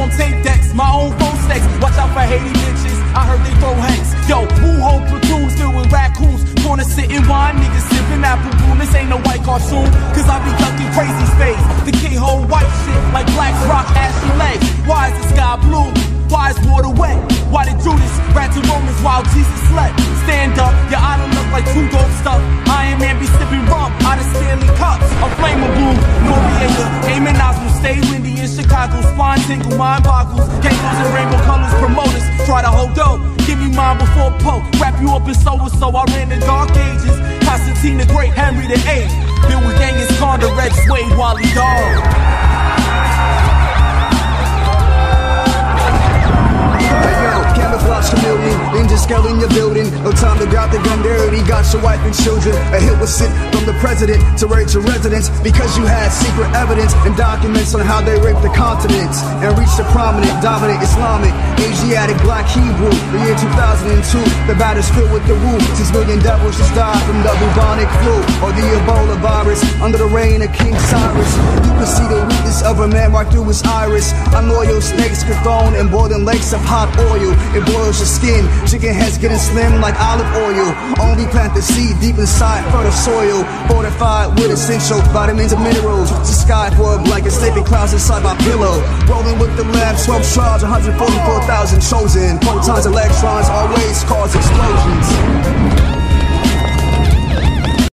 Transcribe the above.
on tape decks, my own phone sex. Watch out for Haiti bitches, I heard they throw hanks. Yo, who hold platoons filled with raccoons? Corner sitting wine, niggas sipping apple boom. This ain't no white cartoon, cause I be ducking crazy space. The kid hold white shit like blacks rock ashy legs. Why is the sky blue? Why is water wet? Why did Judas rat to Romans while Jesus slept? Stand up, your idol look like too dope stuff. Iron Man be sipping rum out of Stanley cups. A flammable Noriega, aiming nozzle. Stay windy in Chicago, spine tingle, mind boggles. Gangsters and rainbow colors, promoters try to hold dope. Give me mine before Pope. Wrap you up in so-and-so, I ran the dark ages. Constantine the Great, Henry the VIII. Bill with Genghis Khan, the Red Suede, Wally Dog. Camouflage chameleon, ninja scale in your building. No time to grab the gun dirty. Got your wife and children. A hit was sent from the president to raid your residence because you had secret evidence and documents on how they raped the continents and reached a prominent, dominant Islamic, Asiatic, Black Hebrew. The year 2002, the battle's filled with the Wu. 6 million devils just died from the bubonic flu or the Ebola virus under the reign of King Cyrus. You can see the weakness of a man right through his iris. Unloyal snakes get thrown in boiling lakes of hot oil. It boils your skin. Chicken heads getting slim like olive oil. Only plant the seed deep inside fertile soil. Fortified with essential vitamins and minerals. The sky for a blanket, sleeping clouds inside my pillow. Rolling with the lab, 12 stars, 144,000 chosen. Photons, electrons always cause explosions.